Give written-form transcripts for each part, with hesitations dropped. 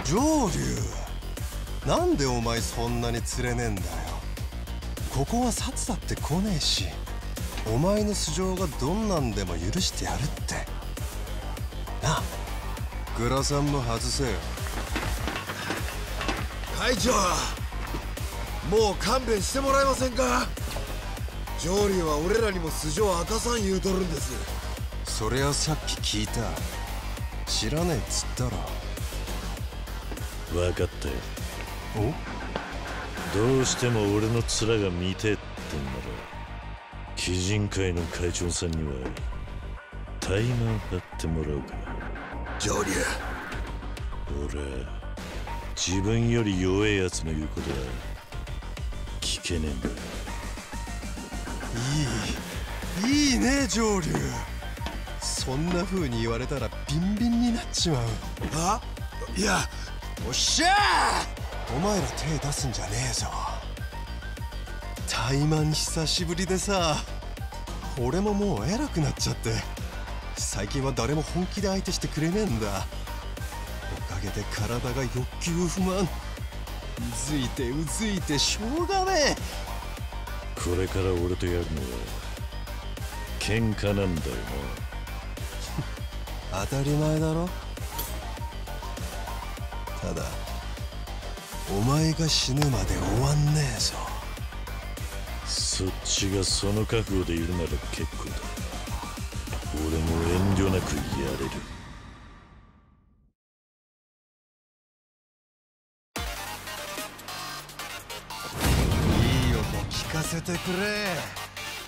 上流、なんでお前そんなに釣れねえんだよ。ここは札だって来ねえし、お前の素性がどんなんでも許してやるってなあ。グラさんも外せよ。 会長、もう勘弁してもらえませんか。上流は俺らにも素性明かさん言うとるんです。 そりゃさっき聞いた。知らねえっつったろ。 分かったよ。どうしても俺の面が見てえってんなら、鬼人会の会長さんにはタイマン張ってもらおうか。 上流、 俺自分より弱いやつの言うことは聞けねえんだ。 いいね上流。そんな風に言われたらビンビンになっちまう。 あ、いや、 おっしゃー、お前ら手出すんじゃねえぞ。タイマン久しぶりでさ、俺ももう偉くなっちゃって、最近は誰も本気で相手してくれねえんだ。おかげで体が欲求不満、うずいてうずいてしょうがねえ。 これから俺とやるのは喧嘩なんだよ当たり前だろ。ただお前が死ぬまで終わんねえぞ。 そっちがその覚悟でいるなら結構だ。俺も遠慮なくやれる。 いい音聞かせてくれ。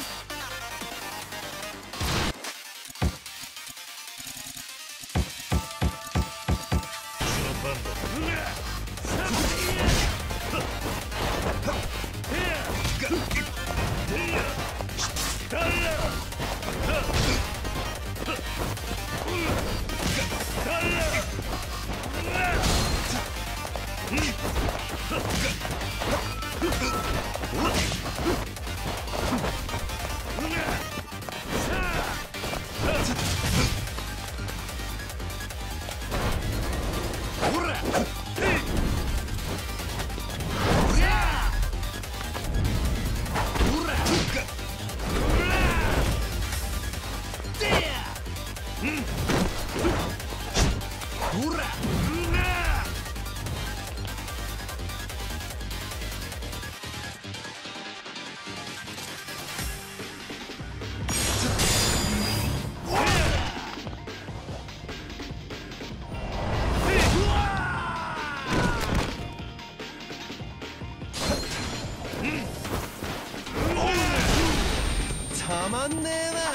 たまんねえな。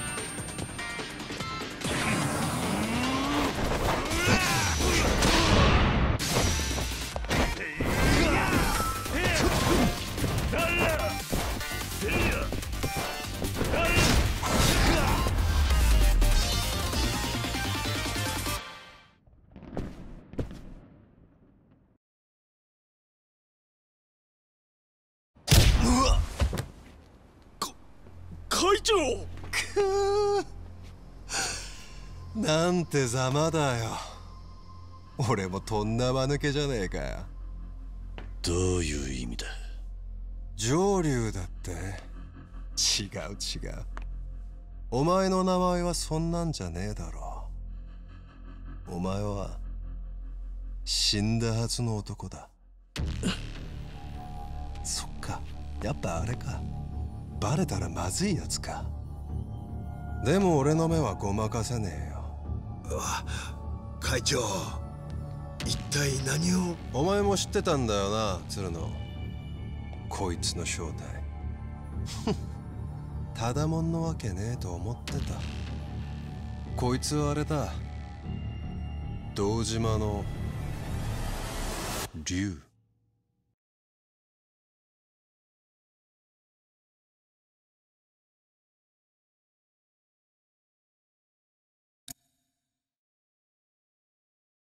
会長、 なんてざまだよ。俺もとんだ間抜けじゃねえかよ。 どういう意味だ。 上流だって。違う違う。お前の名前はそんなんじゃねえだろう。お前は死んだはずの男だ。そっか、やっぱあれか。バレたらまずいやつか。でも俺の目はごまかせねえよ。 会長、一体何を。 お前も知ってたんだよな、鶴野。こいつの正体。ただもんのわけねえと思ってた。こいつはあれだ、堂島の竜。